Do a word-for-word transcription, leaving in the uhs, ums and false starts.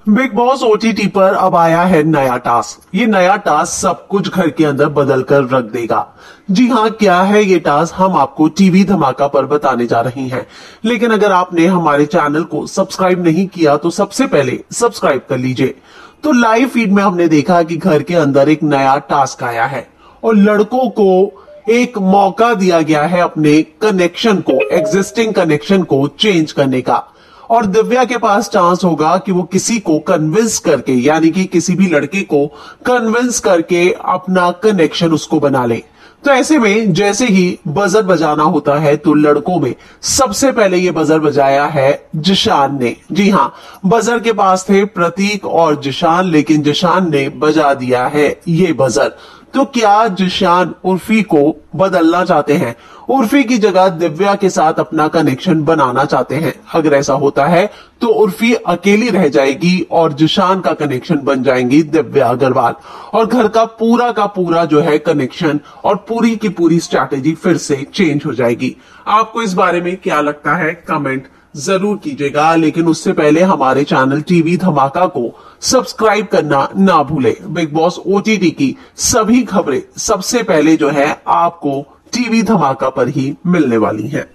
Big boss OTT पर अब आया है नया टास्क। ये नया टास्क सब कुछ घर के अंदर बदल कर रख देगा। जी हाँ, क्या है ये टास्क, हम आपको टीवी धमाका पर बताने जा रहे हैं। लेकिन अगर आपने हमारे चैनल को सब्सक्राइब नहीं किया तो सबसे पहले सब्सक्राइब कर लीजिए। तो लाइव फीड में हमने देखा कि घर के अंदर एक नया टास्क आया है और लड़कों को एक मौका दिया गया है अपने कनेक्शन को, एग्जिस्टिंग कनेक्शन को चेंज करने का। और दिव्या के पास चांस होगा कि वो किसी को कन्विंस करके, यानी कि किसी भी लड़के को कन्विंस करके अपना कनेक्शन उसको बना ले। तो ऐसे में जैसे ही बजर बजाना होता है तो लड़कों में सबसे पहले ये बजर बजाया है जिशान ने। जी हां, बजर के पास थे प्रतीक और जिशान, लेकिन जिशान ने बजा दिया है ये बजर। तो क्या जिशान उर्फी को बदलना चाहते हैं, उर्फी की जगह दिव्या के साथ अपना कनेक्शन बनाना चाहते हैं? अगर ऐसा होता है तो उर्फी अकेली रह जाएगी और जिशान का कनेक्शन बन जाएंगी दिव्या अग्रवाल, और घर का पूरा का पूरा जो है कनेक्शन और पूरी की पूरी स्ट्रैटेजी फिर से चेंज हो जाएगी। आपको इस बारे में क्या लगता है, कमेंट जरूर कीजिएगा। लेकिन उससे पहले हमारे चैनल टीवी धमाका को सब्सक्राइब करना ना भूले। बिग बॉस ओटीटी की सभी खबरें सबसे पहले जो है आपको टीवी धमाका पर ही मिलने वाली हैं।